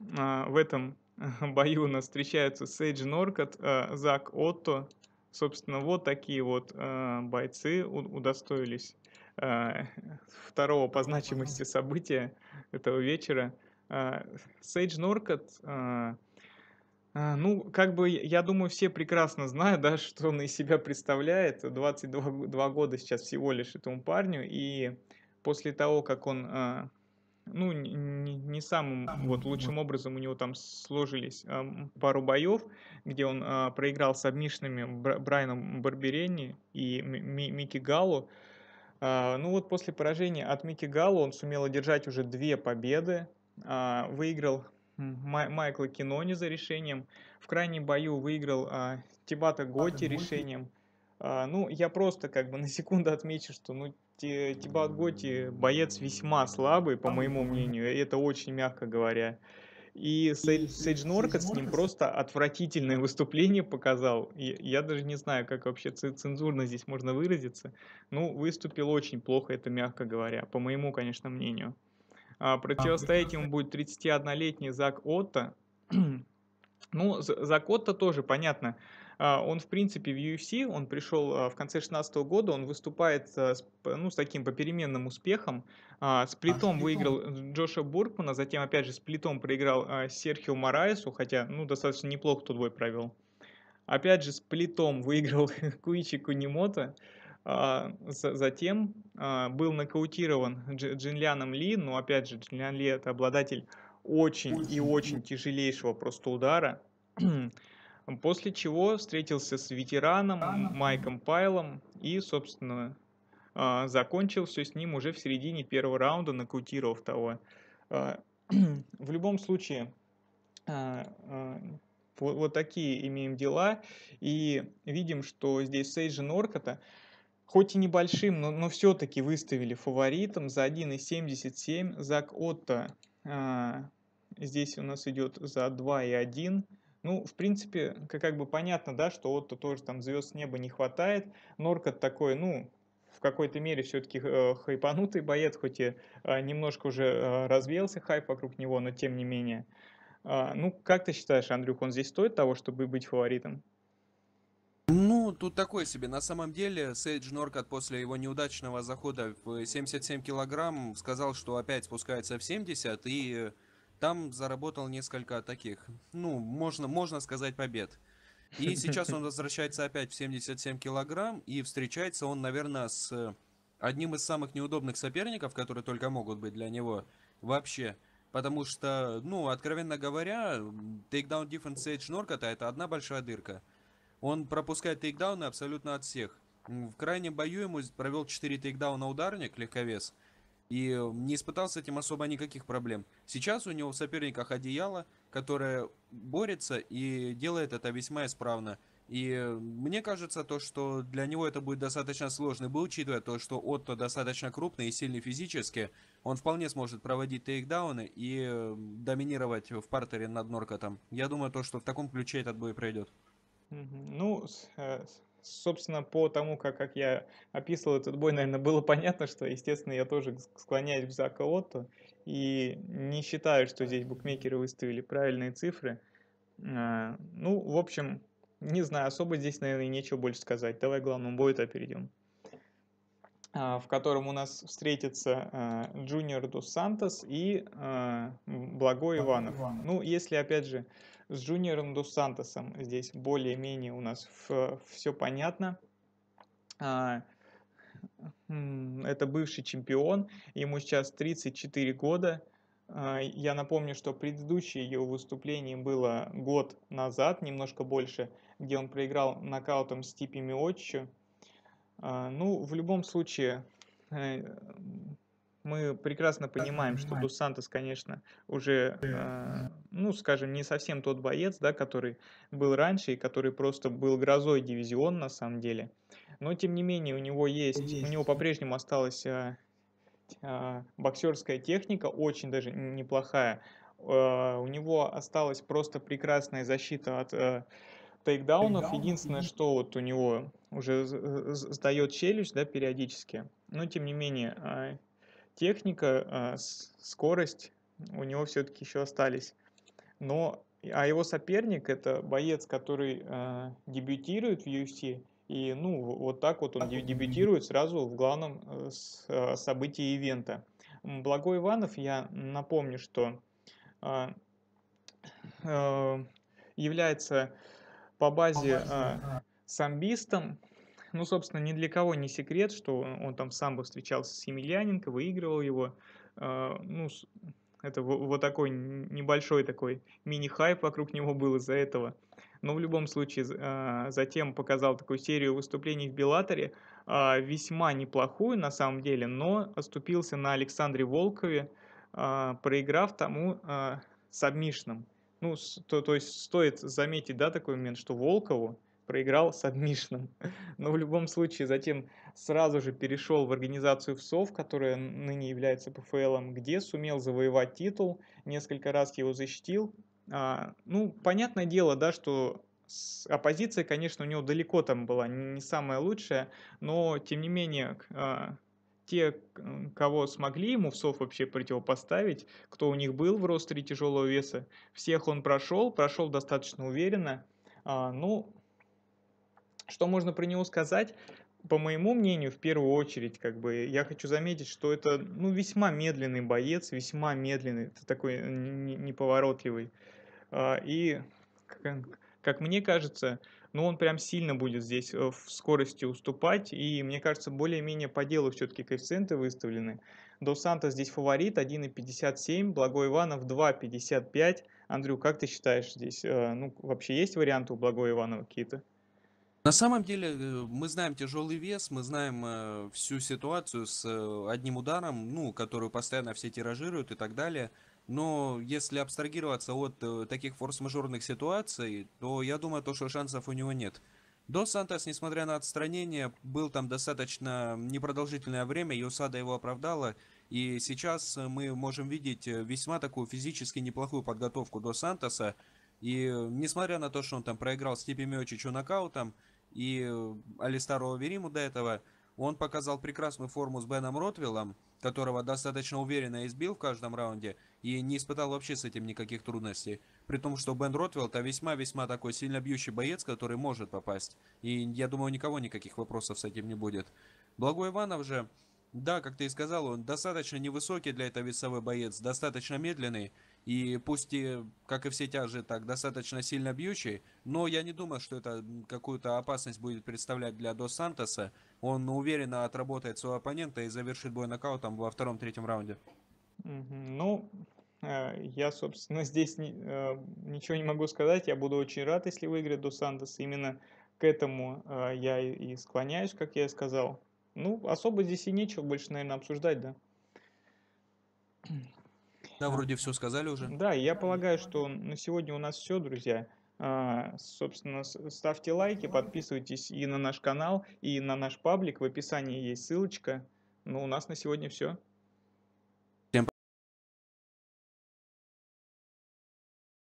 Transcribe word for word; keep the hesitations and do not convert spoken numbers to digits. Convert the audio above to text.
а, в этом бою у нас встречаются Сейдж Норкот, а, Зак Отто. Собственно, вот такие вот а, бойцы у- удостоились а, второго по значимости события этого вечера. А, Сейдж Норкот, а, а, ну, как бы, я я думаю, все прекрасно знают, да, что он из себя представляет. двадцать два г- два года сейчас всего лишь этому парню, и после того, как он а, ну, не не не самым вот лучшим образом у него там сложились, ам, пару боев, где он, а, проиграл с обмишными Бра Брайаном Барберени и Ми Ми Микки Галлу. А, ну вот после поражения от Микки Галлу он сумел одержать уже две победы, а, выиграл м Май Майкла Кинониза решением, в крайнем бою выиграл, а, Тибата Готти решением. А, ну, я просто как бы на секунду отмечу, что, ну, Ти Тибат Готти боец весьма слабый, по моему мнению, и это очень мягко говоря. И Сейдж Сейдж Норкот с ним просто отвратительное выступление показал. И я даже не знаю, как вообще цы цензурно здесь можно выразиться. Ну, выступил очень плохо, это мягко говоря, по моему, конечно, мнению. А, противостоять ему будет тридцатиоднолетний Зак Отто. Ну, З Зак Отто тоже понятно. А, он, в принципе, в U F C, он пришел, а, в конце шестнадцатого года, он выступает, а, с п ну, с таким попеременным успехом. А, сплитом выиграл э, Джоша Буркмана, затем, опять же, сплитом проиграл, а, Серхио Мораесу, хотя, ну, достаточно неплохо тот бой провел. Опять же, сплитом выиграл Куичи Кунимото. А, за затем, а, был нокаутирован Дж Джинляном Ли, но, опять же, Джинлян Ли — это обладатель очень и очень тяжелейшего просто удара. После чего встретился с ветераном Майком Пайлом и, собственно, а, закончил все с ним уже в середине первого раунда, нокаутировав того. А, В любом случае, а, а, вот, вот такие имеем дела. И видим, что здесь Сейджа Норкота, хоть и небольшим, но, но все-таки выставили фаворитом за один и семьдесят семь. Зак Отто а, здесь у нас идет за два и один. Ну, в принципе, как, как бы понятно, да, что Отто тоже там звезд с неба не хватает. Норкот такой, ну, в какой-то мере все-таки э, хайпанутый боец, хоть и э, немножко уже э, развеялся хайп вокруг него, но тем не менее. А, ну, как ты считаешь, Андрюх, он здесь стоит того, чтобы быть фаворитом? Ну, тут такое себе. На самом деле, Сейдж Норкот после его неудачного захода в семьдесят семь килограмм сказал, что опять спускается в семьдесят, и там заработал несколько таких, ну, можно, можно сказать, побед. И сейчас он возвращается опять в семьдесят семь килограмм, и встречается он, наверное, с одним из самых неудобных соперников, которые только могут быть для него вообще. Потому что, ну, откровенно говоря, takedown defense Сейдж Норкота — это одна большая дырка. Он пропускает тейкдауны абсолютно от всех. В крайнем бою ему провел четыре тейкдауна ударник, легковес, и э, не испытал с этим особо никаких проблем. Сейчас у него в соперниках одеяло, которое борется и делает это весьма исправно. И э, мне кажется, то, что для него это будет достаточно сложный бой, учитывая то, что Отто достаточно крупный и сильный физически, он вполне сможет проводить тейкдауны и э, доминировать в партере над Норкотом. Я думаю, то, что в таком ключе этот бой пройдет. Мгм. Ну, с э, с собственно, по тому, как как я описывал этот бой, наверное, было понятно, что, естественно, я тоже ск склоняюсь к Зака Отто и не считаю, что здесь букмекеры выставили правильные цифры. А, ну, в общем, не знаю, особо здесь, наверное, и нечего больше сказать. Давай к главному бою-то перейдем. А, в котором у нас встретятся а, Джуниор Дос Сантос и а, м, Благой Иванов. Ну, если, опять же, с Джуниором Дос Сантосом здесь более-менее у нас все понятно. А, м, Это бывший чемпион, ему сейчас тридцать четыре года. А, Я напомню, что предыдущее его выступление было год назад, немножко больше, где он проиграл нокаутом Стипи Миочичу. А, ну, в любом случае, э, мы прекрасно понимаем, что Дос Сантос, конечно, уже, а, ну, скажем, не совсем тот боец, да, который был раньше и который просто был грозой дивизиона на самом деле. Но, тем не менее, у него есть, у него по-прежнему осталась а, а, боксерская техника, очень даже неплохая. А, У него осталась просто прекрасная защита от э, тейкдаунов. Единственное, что вот у него уже з- з- сдает челюсть, да, периодически. Но тем не менее, а, техника, а, с- скорость у него все-таки еще остались. Но, а его соперник это боец, который э, дебютирует в ю эф си, и ну в- вот так вот он де- дебютирует сразу в главном э, с- э, событии ивента. М, Благой Иванов, я напомню, что а, э, является по базе а, самбистом. Ну, собственно, ни для кого не секрет, что он, он там самбо встречался с Емельяненко, выигрывал его. А, ну, с- это во- вот такой н- небольшой такой мини-хайп вокруг него был из-за этого. Но в любом случае, з- а, затем показал такую серию выступлений в Беллаторе, а, весьма неплохую на самом деле, но оступился на Александре Волкове, а, проиграв тому а, сабмишном. Ну, с- то, то есть стоит заметить, да, такой момент, что Волкову проиграл сабмишном. Но в любом случае затем сразу же перешел в организацию ВСОВ, которая ныне является пэ эф элом, где сумел завоевать титул, несколько раз его защитил. А, ну, понятное дело, да, что с- оппозиция, конечно, у него далеко там была не самая лучшая, но тем не менее к- а, те, к- кого смогли ему в СОВ вообще противопоставить, кто у них был в ростере тяжелого веса, всех он прошел, прошел достаточно уверенно. А, ну, что можно про него сказать? По моему мнению, в первую очередь, как бы, я хочу заметить, что это, ну, весьма медленный боец, весьма медленный, это такой э, не- неповоротливый. А, И, как как мне кажется, ну, он прям сильно будет здесь э, в скорости уступать, и мне кажется, более-менее по делу все-таки коэффициенты выставлены. До Санта здесь фаворит один и пятьдесят семь, Благой Иванов два и пятьдесят пять. Андрю, как ты считаешь здесь? э, Ну, вообще есть варианты у Благой Иванова какие-то? На самом деле, э, мы знаем тяжелый вес, мы знаем э, всю ситуацию с э, одним ударом, ну, которую постоянно все тиражируют и так далее. Но если абстрагироваться от э, таких форс-мажорных ситуаций, то я думаю, то, что шансов у него нет. Дос Сантос, несмотря на отстранение, был там достаточно непродолжительное время, и ю эс эй ди его оправдала. И сейчас э, мы можем видеть э, весьма такую физически неплохую подготовку Дос Сантоса. И э, несмотря на то, что он там проиграл Степе Миочичу нокаутом, и э, Алистару Авериму до этого, он показал прекрасную форму с Беном Ротвиллом, которого достаточно уверенно избил в каждом раунде и не испытал вообще с этим никаких трудностей. При том, что Бен Ротвилл это весьма-весьма такой сильно бьющий боец, который может попасть. И я думаю, у никого никаких вопросов с этим не будет. Благой Иванов же, да, как ты и сказал, он достаточно невысокий для этого весовой боец, достаточно медленный. И пусть и, как и все тяжи, так достаточно сильно бьющий, но я не думаю, что это какую-то опасность будет представлять для Дос Сантоса. Он уверенно отработает своего оппонента и завершит бой нокаутом во втором-третьем раунде. Мгм. Ну, э, я, собственно, здесь ни- э, ничего не могу сказать. Я буду очень рад, если выиграет Дос Сантос. Именно к этому э, я и и склоняюсь, как я и сказал. Ну, особо здесь и нечего больше, наверное, обсуждать, да. Да, А, вроде все сказали уже. Да, я полагаю, что на сегодня у нас все, друзья. А, Собственно, с- ставьте лайки, подписывайтесь и на наш канал, и на наш паблик. В описании есть ссылочка. Ну, у нас на сегодня все.